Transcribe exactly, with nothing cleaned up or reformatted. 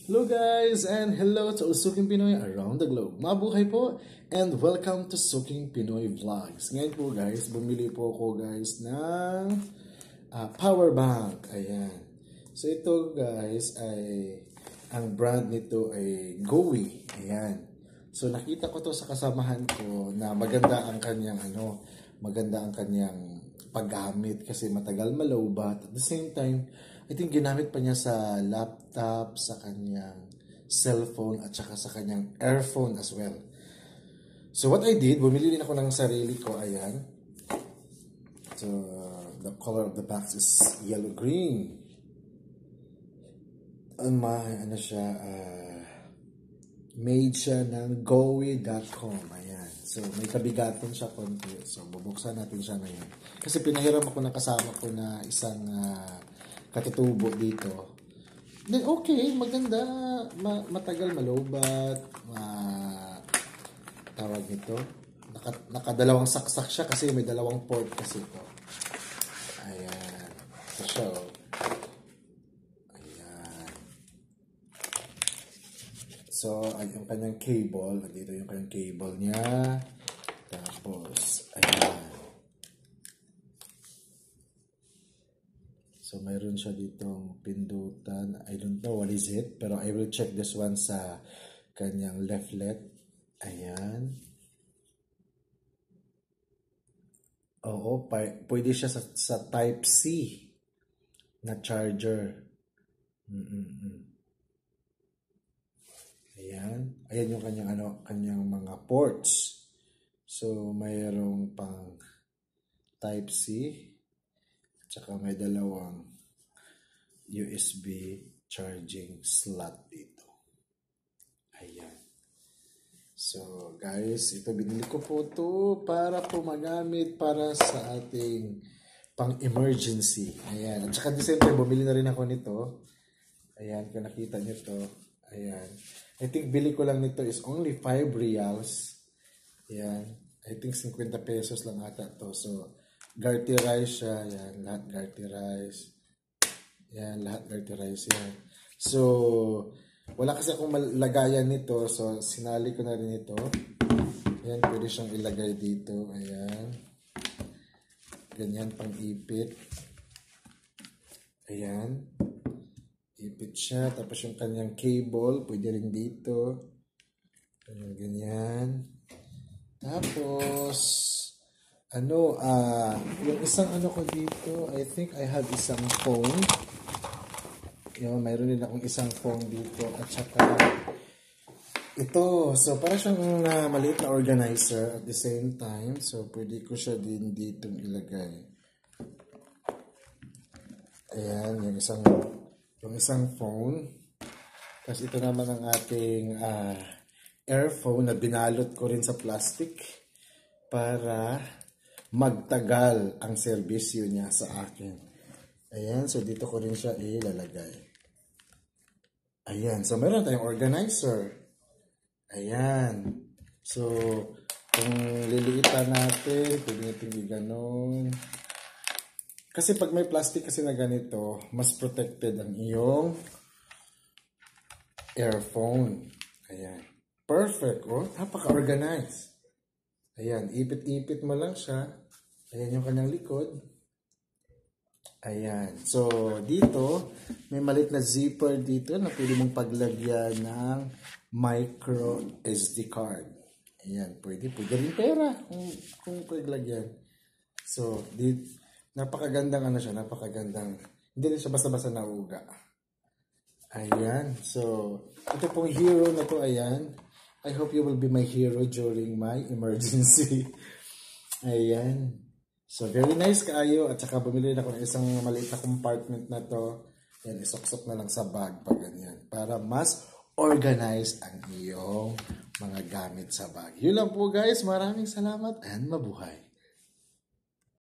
Hello guys and hello to Suking Pinoy around the globe. Mabuhay po and welcome to Suking Pinoy Vlogs. Ngayon po guys, bumili po ako guys ng uh, power bank. Ayan. So ito guys ay, ang brand nito ay Gowi. Ayan. So nakita ko to sa kasamahan ko na maganda ang kanyang ano, maganda ang kanyang paggamit kasi matagal malowbat. At the same time, I think ginamit pa niya sa laptop, sa kanyang cellphone, at saka sa kanyang earphone as well. So what I did, bumili din ako ng sarili ko. Ayan. So uh, the color of the box is yellow-green. And my, ano siya, uh, made siya ng gowi dot com. Ayan. So may kabigatan siya konti. So bubuksan natin siya ngayon. Kasi pinahiram ako ng kasama ko na isang uh, katutubo dito. Then okay, maganda, ma matagal malobat, ma tawag nito. Naka, nakadalawang saksak siya kasi may dalawang port kasi ito. Ayan. So, show. Ayan. So, ay, yung kanyang cable, dito yung kanyang cable niya. Tapos, ayan. So, mayroon siya ditong pindutan. I don't know what is it. Pero I will check this one sa kanyang leaflet. Ayan. Oo, pwede siya sa, sa type C na charger. Mm-mm. Ayan. Ayan yung kanyang, ano, kanyang mga ports. So, mayroong pang type C. Tsaka may dalawang U S B charging slot dito. Ayan. So, guys, ito binili ko po ito para po magamit para sa ating pang-emergency. Ayan. At saka at the same time, bumili na rin ako nito. Ayan, kung nakita nyo ito. Ayan. I think bili ko lang nito is only five reals. Ayan. I think fifty pesos lang ata to. So, Garti rice siya. Yan, lahat Garti rice. Yan, lahat Garti rice yan. So, wala kasi akong lagayan nito. So, sinali ko na rin ito. Yan, pwede siyang ilagay dito. Ayan. Ganyan, pang ipit. Ayan. Ipit siya. Tapos yung kanyang cable, pwede rin dito. Ayan, ganyan. Tapos, ano, ah, uh, yung isang ano ko dito, I think I have isang phone. Yung, mayroon din akong isang phone dito. At saka, ito. So, para siyang uh, maliit na organizer at the same time. So, pwede ko siya din dito ilagay. Ayan, yung isang, yung isang phone. Tapos, ito naman ang ating uh, earphone na binalot ko rin sa plastic para magtagal ang serbisyo niya sa akin. Ayan, so dito ko rin siya ilalagay. Ayan, so meron tayong organizer. Ayan. So, kung liliitan natin, pwede natin i-ganon. Kasi pag may plastic kasi na ganito, mas protected ang iyong earphone. Ayan. Perfect, oh. Napaka-organized. Ayan, ipit-ipit mo lang siya. Ayan yung kanyang likod. Ayan. So, dito, may malit na zipper dito na pwede mong paglagyan ng micro S D card. Ayan, pwede. Pwede rin pera kung, kung paglagyan. So, dito, napakagandang ano siya, napakagandang. Hindi rin siya basta-basta nauga. Ayan. So, ito pong hero na to, ayan. I hope you will be my hero during my emergency. Ayan. So, very nice kaayo. At saka bumili na ako ng isang maliit na compartment na to. Yan, isoksok na lang sa bag pag ganyan. Para mas organized ang iyong mga gamit sa bag. Yun lang po guys. Maraming salamat and mabuhay.